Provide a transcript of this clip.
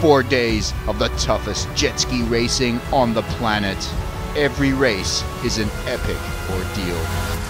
4 days of the toughest jet ski racing on the planet. Every race is an epic ordeal.